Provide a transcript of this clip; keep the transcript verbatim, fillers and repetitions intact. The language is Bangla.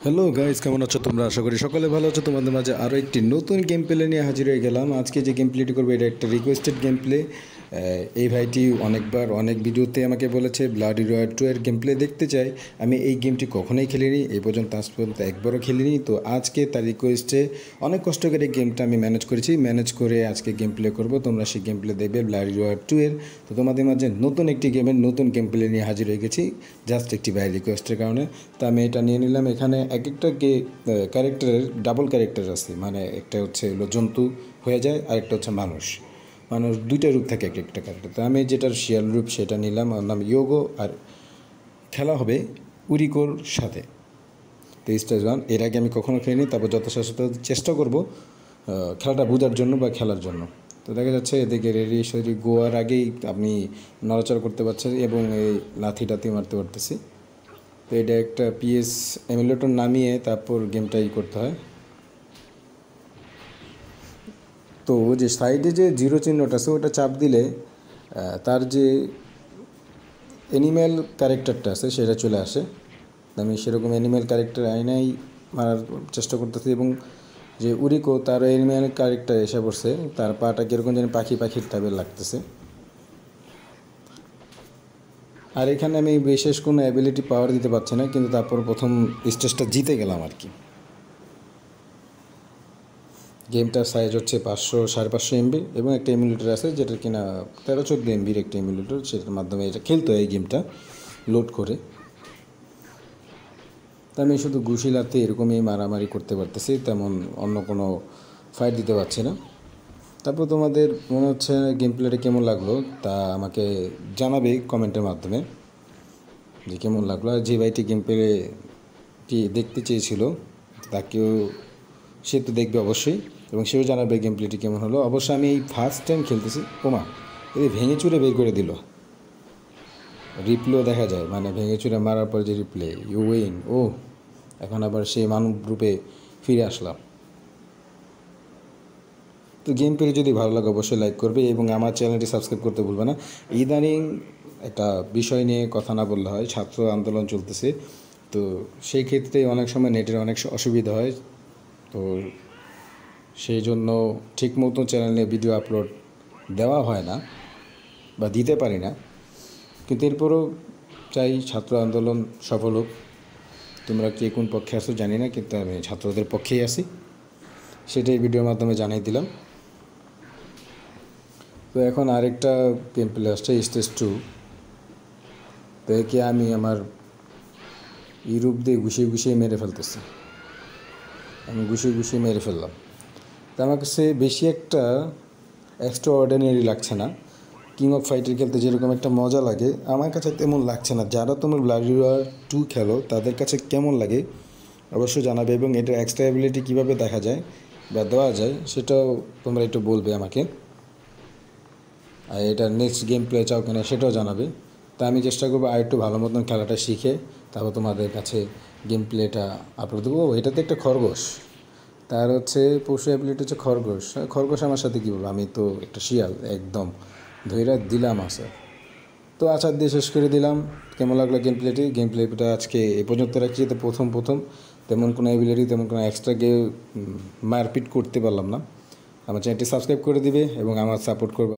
হ্যালো গাইস, কেমন আছো তোমরা? আশা করি সকলে ভালো আছো। তোমাদের মাঝে আরও একটি নতুন গেম প্লে নিয়ে হাজির হয়ে গেলাম। আজকে যে গেম প্লেটি করবো এটা একটা রিকোয়েস্টেড গেম প্লে। এই ভাইটি অনেকবার অনেক ভিডিওতে আমাকে বলেছে ব্লাডি রয়্যাল টু এর গেম প্লে দেখতে চাই। আমি এই গেমটি কখনোই খেলিনি, এই পর্যন্ত আজ পর্যন্ত একবারও খেলিনি। তো আজকে তার রিকোয়েস্টে অনেক কষ্ট করে গেমটা আমি ম্যানেজ করেছি, ম্যানেজ করে আজকে গেম প্লে করবো। তোমরা সেই গেম প্লে দেখবে ব্লাডি রয়্যাল টু এর। তো তোমাদের মাঝে নতুন একটি গেমের নতুন গেম প্লে নিয়ে হাজির হয়ে গেছি, জাস্ট একটি ভাইয়ের রিকোয়েস্টের কারণে। তো আমি এটা নিয়ে নিলাম। এখানে এক একটা গে ক্যারেক্টারের ডাবল ক্যারেক্টার আছে, মানে একটা হচ্ছে হলো জন্তু হয়ে যায় আর একটা হচ্ছে মানুষ। মানুষ দুইটা রূপ থাকে এক একটা ক্যারেক্টার। তো আমি যেটার শিয়াল রূপ সেটা নিলাম, আমার নাম ইয়োগো, আর খেলা হবে উরিকোর সাথে। তো স্টেজ ওয়ান, এর আগে আমি কখনো খেলিনি, তারপর যথাসাধ্য চেষ্টা করব খেলাটা বোঝার জন্য বা খেলার জন্য। তো দেখা যাচ্ছে এদিকে রেডি শরীর গোয়ার আগেই আপনি নড়াচড়া করতে পারছেন এবং এই লাথি টাথি মারতে পারতেছি। তো এটা একটা পিএস এমুলেটর নামিয়ে তারপর গেমটা ই করতে হয়। তো যে সাইডে যে জিরো চিহ্নটা আছে ওটা চাপ দিলে তার যে অ্যানিম্যাল ক্যারেক্টারটা আছে সেটা চলে আসে। আমি সেরকম অ্যানিম্যাল ক্যারেক্টার আইনাই মারার চেষ্টা করতেছি, এবং যে উরিকো তার অ্যানিম্যাল ক্যারেক্টার এসে পড়ছে, তার পাটা কীরকম যেন পাখি পাখির টাইপের লাগতেছে। আর এখানে আমি বিশেষ কোনো অ্যাবিলিটি পাওয়ার দিতে পারছি না, কিন্তু তারপর প্রথম স্টেজটা জিতে গেলাম আর কি। গেমটার সাইজ হচ্ছে পাঁচশো সাড়ে পাঁচশো এমবি, এবং একটা এমুলেটর আছে যেটার কিনা তেরো চোদ্দো এমবির একটা এমুলেটর, সেটার মাধ্যমে এটা খেলতে হয় এই গেমটা লোড করে। তা আমি শুধু ঘুষি লাতে এরকমই মারামারি করতে পারতেছি, তেমন অন্য কোনো ফাইট দিতে পারছি না। তারপর তোমাদের মনে হচ্ছে গেম প্লেটা কেমন লাগলো তা আমাকে জানাবে কমেন্টের মাধ্যমে যে কেমন লাগলো। আর যে ভাইটি গেম প্লেটি দেখতে চেয়েছিল তাকেও সে তো দেখবে অবশ্যই, এবং সেও জানাবে গেম প্লেটি কেমন হলো। অবশ্যই আমি এই ফার্স্ট টাইম খেলতেছি। ওমা, এই ভেঙে চুরে বের করে দিল, রিপ্লেও দেখা যায়, মানে ভেঙে চুরে মারার পর যে রিপ্লে ইউ উইন। ও, এখন আবার সেই মানব রূপে ফিরে আসলাম। তো গেম প্লে যদি ভালো লাগে অবশ্যই লাইক করবে, এবং আমার চ্যানেলটি সাবস্ক্রাইব করতে ভুলবে না। ইদানিং একটা বিষয় নিয়ে কথা না বললে হয়, ছাত্র আন্দোলন চলতেছে, তো সেই ক্ষেত্রে অনেক সময় নেটের অনেক অসুবিধা হয়। তো সেই জন্য ঠিক মতো চ্যানেলে ভিডিও আপলোড দেওয়া হয় না বা দিতে পারি না, কিন্তু এরপরও চাই ছাত্র আন্দোলন সফল হোক। তোমরা কে কোন পক্ষে আসো জানি না, কিন্তু আমি ছাত্রদের পক্ষেই আছি, সেটাই ভিডিওর মাধ্যমে জানিয়ে দিলাম। তো এখন আরেকটা গেম প্লে আসছে স্টেজ টু। তো একে আমি আমার ইউরোপ দিয়ে গুছিয়ে গুছিয়ে মেরে ফেলতেছি, আমি গুছিয়ে গুছিয়ে মেরে ফেললাম। তো আমার কাছে বেশি একটা এক্সট্রা অর্ডিনারি লাগছে না। কিং অফ ফাইটার খেলতে যেরকম একটা মজা লাগে আমার কাছে তেমন লাগছে না। যারা তোমার ব্লাডি রয়্যাল টু খেলো তাদের কাছে কেমন লাগে অবশ্যই জানাবে, এবং এটার এক্সট্রা অ্যাবিলিটি কীভাবে দেখা যায় বা দেওয়া যায় সেটাও তোমরা একটু বলবে আমাকে। আর এটার নেক্সট গেম প্লে চাও কিনা সেটাও জানাবে। তা আমি চেষ্টা করবো আর একটু ভালো মতন খেলাটা শিখে তারপর তোমাদের কাছে গেম প্লেটা আপলোড দেবো। এটাতে একটা খরগোশ, তার হচ্ছে পশু অ্যাবিলিটি হচ্ছে খরগোশ। খরগোশ আমার সাথে কী বলবো, আমি তো একটা শিয়াল, একদম ধৈরা দিলাম আছে। তো আচার দিয়ে শেষ করে দিলাম। কেমন লাগলো গেম প্লেটি? গেম প্লেটা আজকে এ পর্যন্ত রাখছি, তো প্রথম প্রথম তেমন কোনো অ্যাবিলিটি তেমন কোনো এক্সট্রা গে মারপিট করতে পারলাম না। আমার চ্যানেলটি সাবস্ক্রাইব করে দিবে এবং আমার সাপোর্ট করবে।